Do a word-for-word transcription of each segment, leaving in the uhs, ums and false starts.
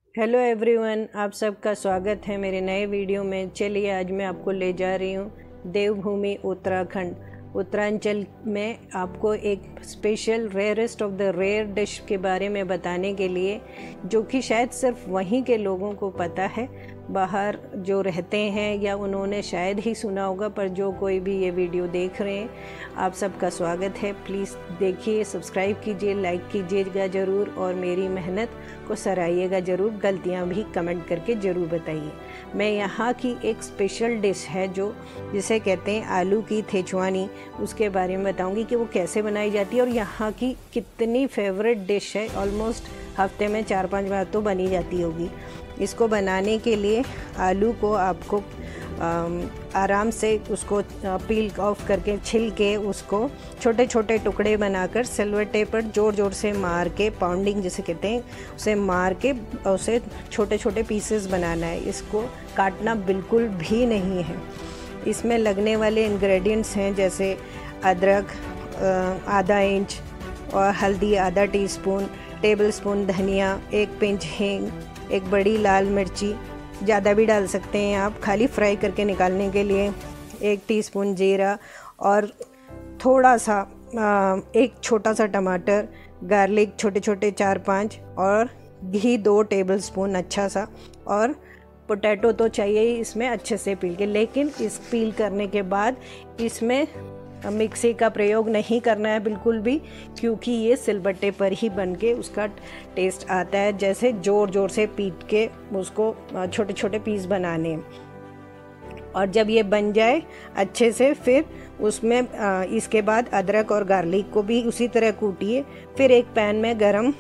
Hello everyone, आप सबका स्वागत है मेरे नए वीडियो में। चलिए आज मैं आपको ले जा रही हूँ देवभूमि उत्तराखंड। उत्तरांचल में आपको एक special rarest of the rare dish के बारे में बताने के लिए, जो कि शायद सिर्फ वहीं के लोगों को पता है। बाहर जो रहते हैं या उन्होंने शायद ही सुना होगा, पर जो कोई भी ये वीडियो देख रहे हैं, आप सबका स्वागत है। प्लीज़ देखिए, सब्सक्राइब कीजिए, लाइक कीजिएगा ज़रूर और मेरी मेहनत को सराहिएगा ज़रूर। गलतियाँ भी कमेंट करके ज़रूर बताइए। मैं यहाँ की एक स्पेशल डिश है जो जिसे कहते हैं आलू की थेचवानी, उसके बारे में बताऊँगी कि वो कैसे बनाई जाती है और यहाँ की कितनी फेवरेट डिश है। ऑलमोस्ट हफ्ते में चार पांच बार तो बनी जाती होगी। इसको बनाने के लिए आलू को आपको आराम से उसको पील ऑफ करके छिल के उसको छोटे छोटे टुकड़े बनाकर सिलवट्टे पर ज़ोर ज़ोर से मार के, पाउंडिंग जिसे कहते हैं, उसे मार के उसे छोटे छोटे पीसेस बनाना है। इसको काटना बिल्कुल भी नहीं है। इसमें लगने वाले इंग्रेडिएंट्स हैं जैसे अदरक आधा इंच और हल्दी आधा टीस्पून, टेबल स्पून धनिया, एक पिंच हींग, एक बड़ी लाल मिर्ची, ज़्यादा भी डाल सकते हैं आप खाली फ्राई करके निकालने के लिए, एक टीस्पून जीरा और थोड़ा सा एक छोटा सा टमाटर, गार्लिक छोटे छोटे चार पांच, और घी दो टेबलस्पून अच्छा सा, और पोटैटो तो चाहिए ही इसमें अच्छे से पील के। लेकिन इस पील करने के बाद इसमें मिक्सी का प्रयोग नहीं करना है बिल्कुल भी, क्योंकि ये सिलबट्टे पर ही बन के उसका टेस्ट आता है। जैसे ज़ोर ज़ोर से पीट के उसको छोटे छोटे पीस बनाने हैं। और जब ये बन जाए अच्छे से, फिर उसमें इसके बाद अदरक और गार्लिक को भी उसी तरह कूटिए। फिर एक पैन में गरम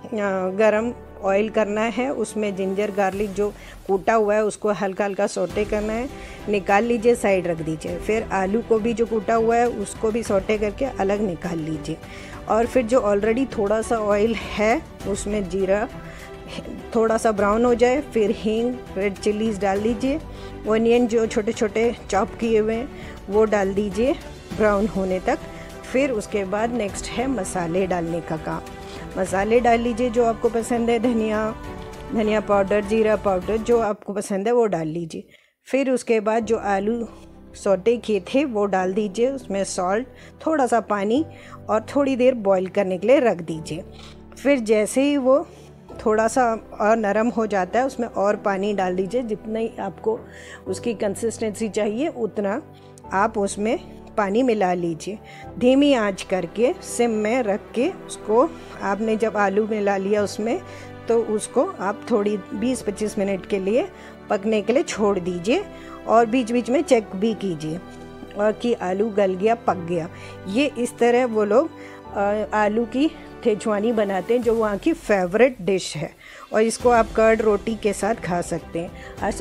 गरम ऑयल करना है, उसमें जिंजर गार्लिक जो कूटा हुआ है उसको हल्का हल्का सौटे करना है, निकाल लीजिए, साइड रख दीजिए। फिर आलू को भी जो कूटा हुआ है उसको भी सौटे करके अलग निकाल लीजिए। और फिर जो ऑलरेडी थोड़ा सा ऑयल है उसमें जीरा थोड़ा सा ब्राउन हो जाए, फिर हींग, रेड चिलीज डाल दीजिए, ऑनियन जो छोटे छोटे चॉप किए हुए हैं वो डाल दीजिए ब्राउन होने तक। फिर उसके बाद नेक्स्ट है मसाले डालने का काम। मसाले डाल लीजिए जो आपको पसंद है, धनिया धनिया पाउडर, जीरा पाउडर, जो आपको पसंद है वो डाल लीजिए। फिर उसके बाद जो आलू सौटे किए थे वो डाल दीजिए, उसमें सॉल्ट, थोड़ा सा पानी और थोड़ी देर बॉईल करने के लिए रख दीजिए। फिर जैसे ही वो थोड़ा सा और नरम हो जाता है उसमें और पानी डाल दीजिए, जितना ही आपको उसकी कंसिस्टेंसी चाहिए उतना आप उसमें पानी मिला लीजिए। धीमी आंच करके सिम में रख के उसको, आपने जब आलू मिला लिया उसमें, तो उसको आप थोड़ी बीस पच्चीस मिनट के लिए पकने के लिए छोड़ दीजिए और बीच बीच में चेक भी कीजिए और कि आलू गल गया, पक गया। ये इस तरह वो लोग आलू की थेचवानी बनाते हैं, जो वहाँ की फेवरेट डिश है, और इसको आप कर्ड रोटी के साथ खा सकते हैं।